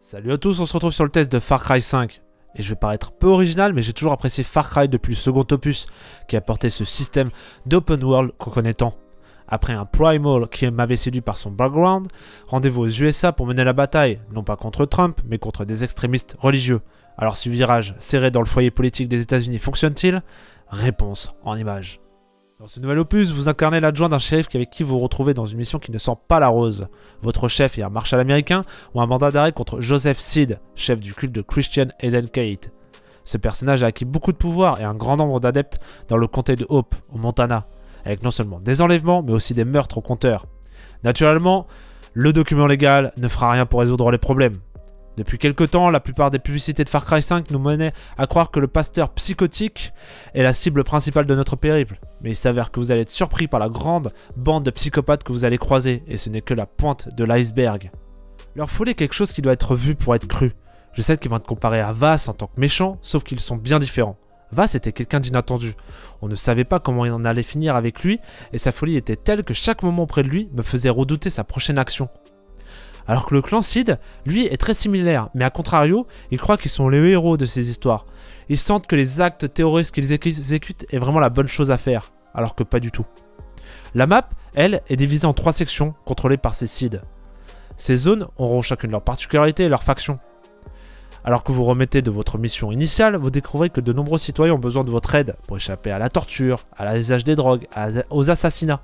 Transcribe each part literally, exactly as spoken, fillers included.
Salut à tous, on se retrouve sur le test de Far Cry cinq. Et je vais paraître peu original, mais j'ai toujours apprécié Far Cry depuis le second opus, qui a apporté ce système d'open world qu'on connaît tant. Après un Primal qui m'avait séduit par son background, rendez-vous aux U S A pour mener la bataille, non pas contre Trump, mais contre des extrémistes religieux. Alors ce virage serré dans le foyer politique des États-Unis fonctionne-t-il? Réponse en images. Dans ce nouvel opus, vous incarnez l'adjoint d'un shérif avec qui vous vous retrouvez dans une mission qui ne sent pas la rose. Votre chef est un marshal américain ou un mandat d'arrêt contre Joseph Seed, chef du culte de Christian Edenkate. Ce personnage a acquis beaucoup de pouvoir et un grand nombre d'adeptes dans le comté de Hope, au Montana, avec non seulement des enlèvements, mais aussi des meurtres au compteur. Naturellement, le document légal ne fera rien pour résoudre les problèmes. Depuis quelque temps, la plupart des publicités de Far Cry cinq nous menaient à croire que le pasteur psychotique est la cible principale de notre périple. Mais il s'avère que vous allez être surpris par la grande bande de psychopathes que vous allez croiser, et ce n'est que la pointe de l'iceberg. Leur folie est quelque chose qui doit être vu pour être cru. Je sais qu'ils vont être comparés à Vaas en tant que méchant, sauf qu'ils sont bien différents. Vaas était quelqu'un d'inattendu. On ne savait pas comment il en allait finir avec lui, et sa folie était telle que chaque moment près de lui me faisait redouter sa prochaine action. Alors que le clan Seed, lui, est très similaire, mais à contrario, ils croient qu'ils sont les héros de ces histoires. Ils sentent que les actes terroristes qu'ils exécutent est vraiment la bonne chose à faire, alors que pas du tout. La map, elle, est divisée en trois sections, contrôlées par ces Seed. Ces zones auront chacune leurs particularités et leurs factions. Alors que vous remettez de votre mission initiale, vous découvrez que de nombreux citoyens ont besoin de votre aide pour échapper à la torture, à l'usage des drogues, aux assassinats.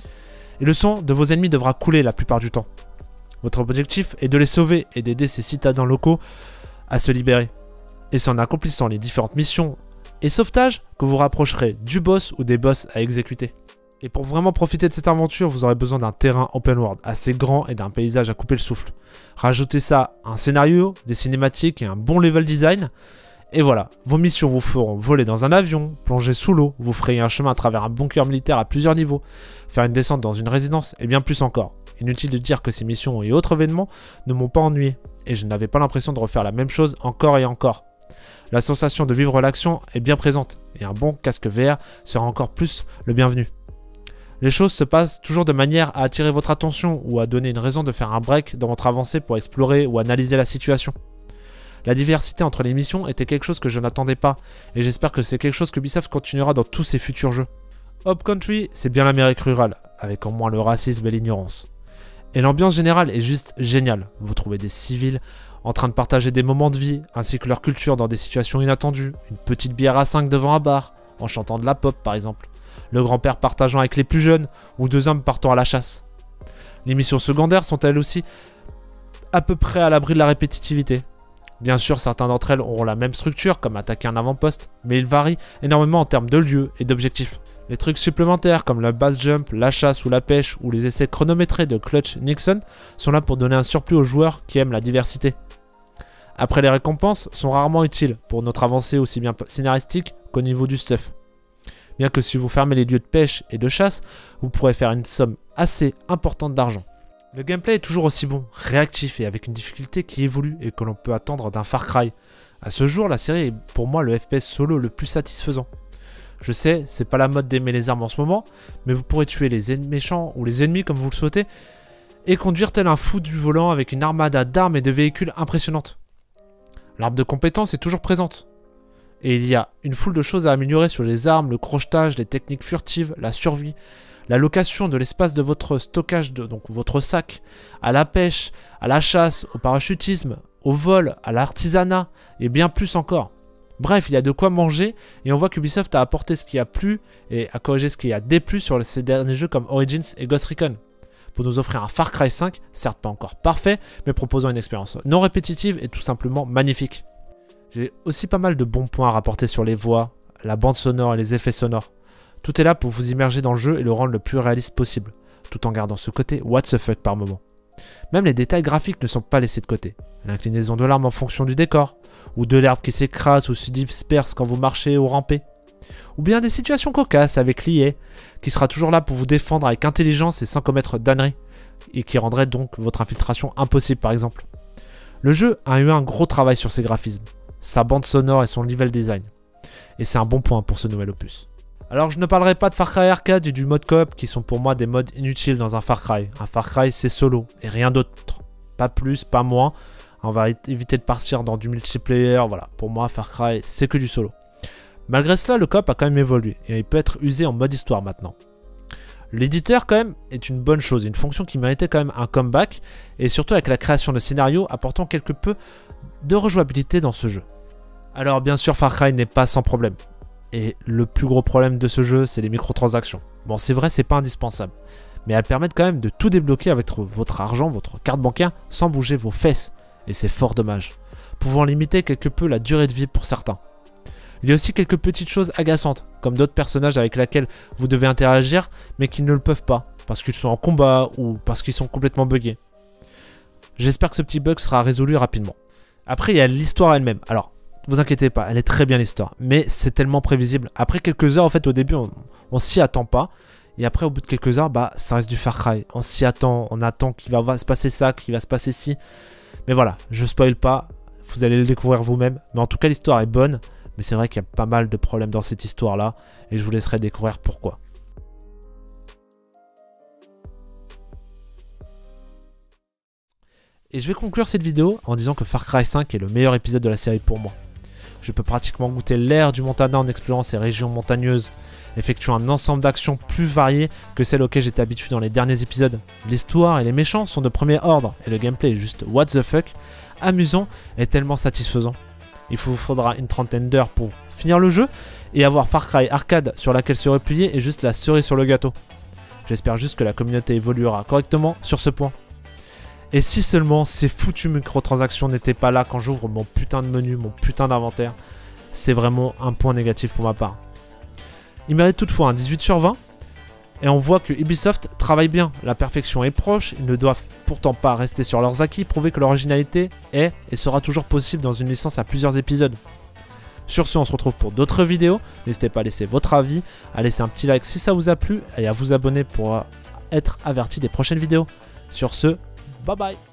Et le sang de vos ennemis devra couler la plupart du temps. Votre objectif est de les sauver et d'aider ces citadins locaux à se libérer. Et c'est en accomplissant les différentes missions et sauvetages que vous rapprocherez du boss ou des boss à exécuter. Et pour vraiment profiter de cette aventure, vous aurez besoin d'un terrain open world assez grand et d'un paysage à couper le souffle. Rajoutez ça à un scénario, des cinématiques et un bon level design. Et voilà, vos missions vous feront voler dans un avion, plonger sous l'eau, vous ferez un chemin à travers un bunker militaire à plusieurs niveaux, faire une descente dans une résidence et bien plus encore. Inutile de dire que ces missions et autres événements ne m'ont pas ennuyé, et je n'avais pas l'impression de refaire la même chose encore et encore. La sensation de vivre l'action est bien présente, et un bon casque V R sera encore plus le bienvenu. Les choses se passent toujours de manière à attirer votre attention ou à donner une raison de faire un break dans votre avancée pour explorer ou analyser la situation. La diversité entre les missions était quelque chose que je n'attendais pas, et j'espère que c'est quelque chose que Ubisoft continuera dans tous ses futurs jeux. Hope Country, c'est bien l'Amérique rurale, avec en moins le racisme et l'ignorance. Et l'ambiance générale est juste géniale. Vous trouvez des civils en train de partager des moments de vie, ainsi que leur culture dans des situations inattendues. Une petite bière à cinq devant un bar, en chantant de la pop par exemple. Le grand-père partageant avec les plus jeunes, ou deux hommes partant à la chasse. Les missions secondaires sont elles aussi à peu près à l'abri de la répétitivité. Bien sûr, certains d'entre elles auront la même structure, comme attaquer un avant-poste, mais ils varient énormément en termes de lieux et d'objectifs. Les trucs supplémentaires comme la base jump, la chasse ou la pêche ou les essais chronométrés de Clutch Nixon sont là pour donner un surplus aux joueurs qui aiment la diversité. Après, les récompenses sont rarement utiles pour notre avancée aussi bien scénaristique qu'au niveau du stuff. Bien que si vous fermez les lieux de pêche et de chasse, vous pourrez faire une somme assez importante d'argent. Le gameplay est toujours aussi bon, réactif et avec une difficulté qui évolue et que l'on peut attendre d'un Far Cry. À ce jour, la série est pour moi le F P S solo le plus satisfaisant. Je sais, c'est pas la mode d'aimer les armes en ce moment, mais vous pourrez tuer les méchants ou les ennemis comme vous le souhaitez, et conduire tel un fou du volant avec une armada d'armes et de véhicules impressionnante. L'arbre de compétences est toujours présente, et il y a une foule de choses à améliorer sur les armes, le crochetage, les techniques furtives, la survie, la location de l'espace de votre stockage, de, donc votre sac, à la pêche, à la chasse, au parachutisme, au vol, à l'artisanat, et bien plus encore. Bref, il y a de quoi manger, et on voit qu'Ubisoft a apporté ce qui a plu, et a corrigé ce qui a déplu sur ces derniers jeux comme Origins et Ghost Recon, pour nous offrir un Far Cry cinq, certes pas encore parfait, mais proposant une expérience non répétitive et tout simplement magnifique. J'ai aussi pas mal de bons points à rapporter sur les voix, la bande sonore et les effets sonores. Tout est là pour vous immerger dans le jeu et le rendre le plus réaliste possible, tout en gardant ce côté what the fuck par moment. Même les détails graphiques ne sont pas laissés de côté. L'inclinaison de l'arme en fonction du décor, ou de l'herbe qui s'écrase ou se disperse quand vous marchez ou rampez. Ou bien des situations cocasses avec l'I A, qui sera toujours là pour vous défendre avec intelligence et sans commettre d'âneries, et qui rendrait donc votre infiltration impossible par exemple. Le jeu a eu un gros travail sur ses graphismes, sa bande sonore et son level design. Et c'est un bon point pour ce nouvel opus. Alors je ne parlerai pas de Far Cry Arcade et du mode coop qui sont pour moi des modes inutiles dans un Far Cry. Un Far Cry c'est solo et rien d'autre. Pas plus, pas moins. On va éviter de partir dans du multiplayer, voilà. Pour moi, Far Cry, c'est que du solo. Malgré cela, le coop a quand même évolué et il peut être usé en mode histoire maintenant. L'éditeur, quand même, est une bonne chose, une fonction qui méritait quand même un comeback, et surtout avec la création de scénarios apportant quelque peu de rejouabilité dans ce jeu. Alors bien sûr, Far Cry n'est pas sans problème. Et le plus gros problème de ce jeu, c'est les microtransactions. Bon, c'est vrai, c'est pas indispensable. Mais elles permettent quand même de tout débloquer avec votre argent, votre carte bancaire, sans bouger vos fesses. Et c'est fort dommage. Pouvant limiter quelque peu la durée de vie pour certains. Il y a aussi quelques petites choses agaçantes, comme d'autres personnages avec lesquels vous devez interagir, mais qui ne le peuvent pas, parce qu'ils sont en combat ou parce qu'ils sont complètement buggés. J'espère que ce petit bug sera résolu rapidement. Après, il y a l'histoire elle-même. Alors, vous inquiétez pas, elle est très bien l'histoire, mais c'est tellement prévisible. Après quelques heures, en fait, au début, on, on s'y attend pas. Et après, au bout de quelques heures, bah, ça reste du Far Cry. On s'y attend, on attend qu'il va, va se passer ça, qu'il va se passer ci. Mais voilà, je spoil pas, vous allez le découvrir vous-même. Mais en tout cas, l'histoire est bonne. Mais c'est vrai qu'il y a pas mal de problèmes dans cette histoire-là, et je vous laisserai découvrir pourquoi. Et je vais conclure cette vidéo en disant que Far Cry cinq est le meilleur épisode de la série pour moi. Je peux pratiquement goûter l'air du Montana en explorant ces régions montagneuses, effectuant un ensemble d'actions plus variées que celles auxquelles j'étais habitué dans les derniers épisodes. L'histoire et les méchants sont de premier ordre, et le gameplay est juste what the fuck, amusant et tellement satisfaisant. Il vous faudra une trentaine d'heures pour finir le jeu, et avoir Far Cry Arcade sur laquelle se replier est juste la cerise sur le gâteau. J'espère juste que la communauté évoluera correctement sur ce point. Et si seulement ces foutues microtransactions n'étaient pas là quand j'ouvre mon putain de menu, mon putain d'inventaire, c'est vraiment un point négatif pour ma part. Il mérite toutefois un dix-huit sur vingt, et on voit que Ubisoft travaille bien, la perfection est proche, ils ne doivent pourtant pas rester sur leurs acquis, prouver que l'originalité est et sera toujours possible dans une licence à plusieurs épisodes. Sur ce, on se retrouve pour d'autres vidéos, n'hésitez pas à laisser votre avis, à laisser un petit like si ça vous a plu, et à vous abonner pour être averti des prochaines vidéos. Sur ce, bye bye.